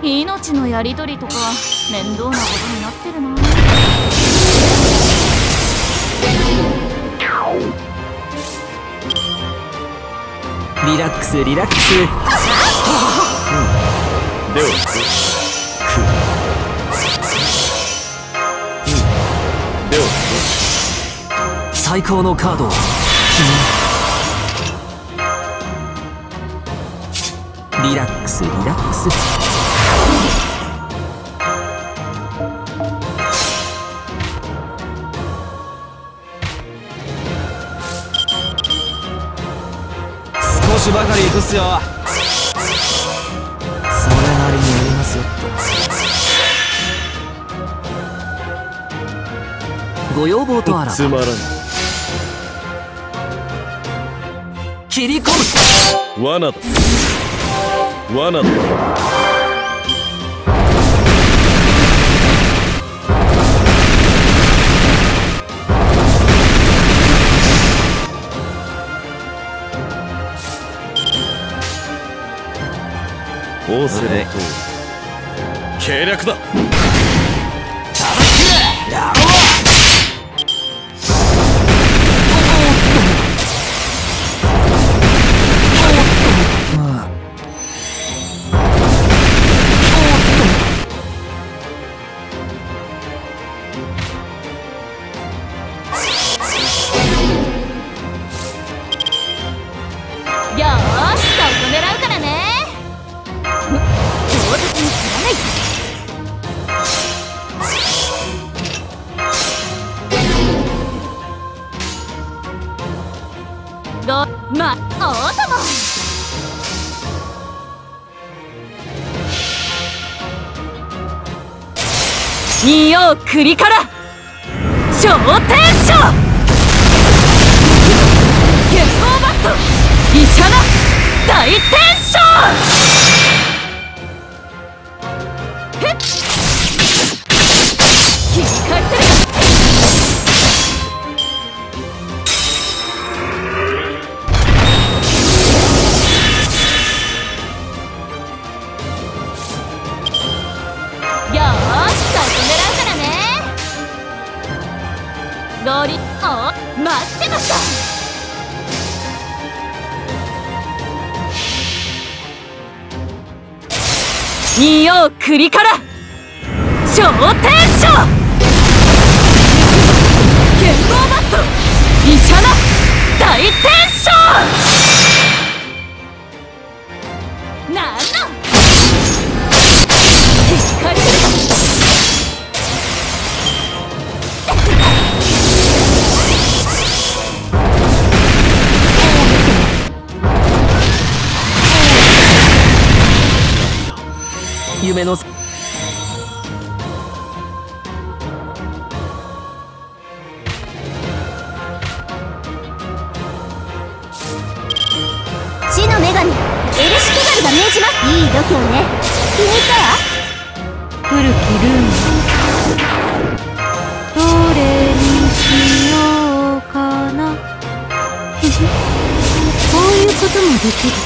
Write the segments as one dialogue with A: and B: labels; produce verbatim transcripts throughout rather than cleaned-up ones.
A: 命のやり取りとか面倒なことになってるな。
B: リラックスリラックス。うん、ではく、うん、では最高のカードを君に。リラックスリラックス。少しばかりいくっすよ。それなりにやりますよと。ご要望とあらばつまらん。切り込む。罠だ罠だ。仰せのとおり計略だ。やろう。
A: どまおうとも。二葉栗から昇天書月光バット医者の大天書。へっ切り返せる。ロリお待ってました。二葉栗から昇天書剣豪バット医者の大天書。なんの引き返せるか。夢の
C: 死の女神エルシキガルが命じます。いい度胸ね。気に入ったわ。古きルームどれにしようかな。こういうこともできる。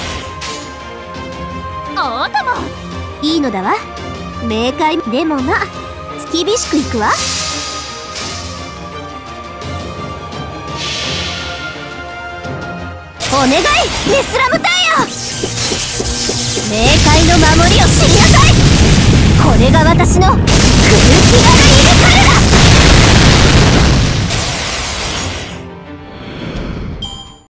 A: おうとも
C: いいのだわ。明快でもまあ厳しくいくわ。お願いネスラムタイヤ。明快の守りを知りなさい。これが私の空気がイルカル。